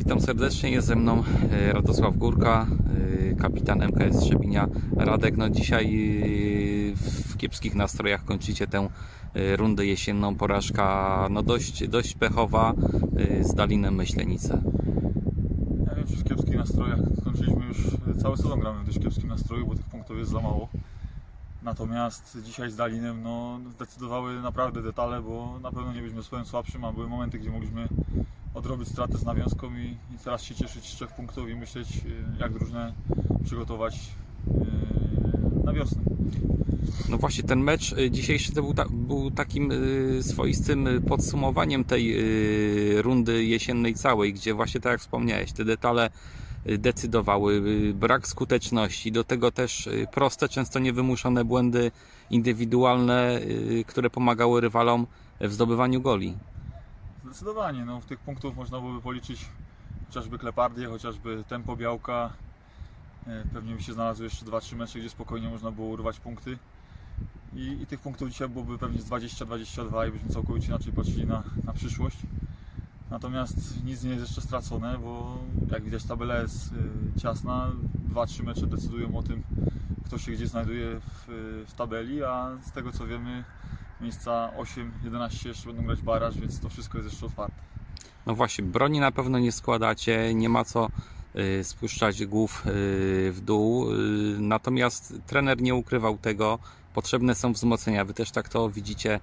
Witam serdecznie, jest ze mną Radosław Górka, kapitan MKS Trzebinia. Radek, no dzisiaj w kiepskich nastrojach kończycie tę rundę jesienną. Porażka no dość pechowa z Dalinem Myślenice. Ja wiem, że w kiepskich nastrojach skończyliśmy już cały sezon, gramy w dość kiepskim nastroju, bo tych punktów jest za mało. Natomiast dzisiaj z Dalinem zdecydowały naprawdę detale, bo na pewno nie byliśmy swoim słabszym, a były momenty, gdzie mogliśmy odrobić stratę z nawiązką i teraz się cieszyć z 3 punktów i myśleć, jak drużynę przygotować na wiosnę. No właśnie, ten mecz dzisiejszy to był takim swoistym podsumowaniem tej rundy jesiennej całej, gdzie właśnie tak jak wspomniałeś, te detale decydowały, brak skuteczności, do tego też proste, często niewymuszone błędy indywidualne, które pomagały rywalom w zdobywaniu goli. Zdecydowanie, no, w tych punktów można byłoby policzyć chociażby Klepardię, chociażby tempo Białka. Pewnie by się znalazły jeszcze 2-3 mecze, gdzie spokojnie można było urwać punkty. I tych punktów dzisiaj byłoby pewnie z 20-22 i byśmy całkowicie inaczej patrzyli na przyszłość. Natomiast nic nie jest jeszcze stracone, bo jak widać tabela jest ciasna. 2-3 mecze decydują o tym, kto się gdzie znajduje w tabeli, a z tego co wiemy miejsca 8-11 jeszcze będą grać baraż, więc to wszystko jest jeszcze otwarte. No właśnie, broni na pewno nie składacie, nie ma co spuszczać głów w dół, natomiast trener nie ukrywał tego, potrzebne są wzmocnienia. Wy też tak to widzicie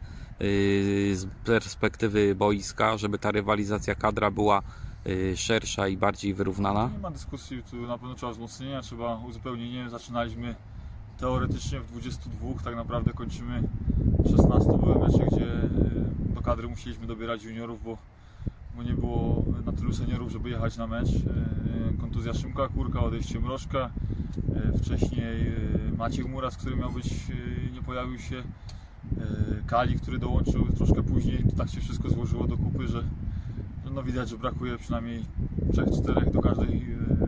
z perspektywy boiska, żeby ta rywalizacja kadra była szersza i bardziej wyrównana? Nie ma dyskusji, tu na pewno trzeba wzmocnienia, trzeba uzupełnienie. Zaczynaliśmy teoretycznie w 22, tak naprawdę kończymy w 16. Były mecze, gdzie do kadry musieliśmy dobierać juniorów, bo nie było na tylu seniorów, żeby jechać na mecz. Kontuzja Szymka Kurka, odejście Mrożka, wcześniej Maciek Muras, który miał być, nie pojawił się, Kali, który dołączył troszkę później. To tak się wszystko złożyło do kupy, że no widać, że brakuje przynajmniej 3-4 do każdej,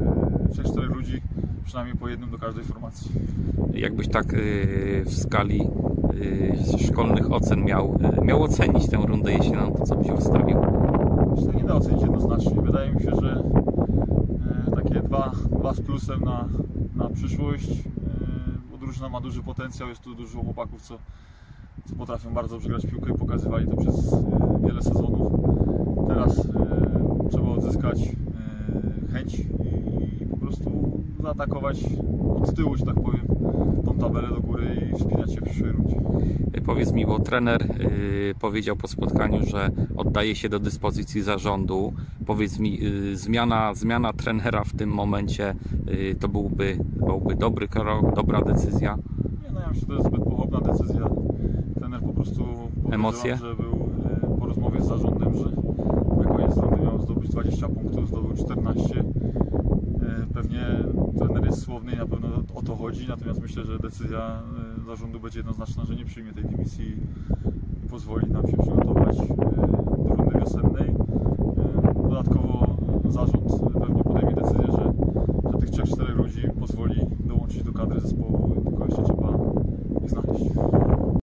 3-4 ludzi, przynajmniej po jednym do każdej formacji. Jakbyś tak w skali szkolnych ocen miał ocenić tę rundę jesienną, to co byś ustawił? Myślę, że nie da ocenić jednoznacznie. Wydaje mi się, że takie dwa z plusem na przyszłość, bo drużyna ma duży potencjał, jest tu dużo chłopaków, co potrafią bardzo dobrze grać w piłkę i pokazywali to przez wiele sezonów. Teraz trzeba odzyskać chęć i po prostu zaatakować od tyłu, że tak powiem, tą tabelę do góry i wspinać się w przyszłej rundzie. Powiedz mi, bo trener powiedział po spotkaniu, że oddaje się do dyspozycji zarządu. Powiedz mi, zmiana trenera w tym momencie to byłby dobry krok, dobra decyzja? Nie, no ja myślę, że to jest zbyt pochopna decyzja. Trener po prostu powiedział, że był po rozmowie z zarządem, że na koniec rundy miał zdobyć 20 punktów, zdobył 14. Pewnie trener jest słowny i na pewno o to chodzi, natomiast myślę, że decyzja zarządu będzie jednoznaczna, że nie przyjmie tej dymisji i pozwoli nam się przygotować do rundy wiosennej.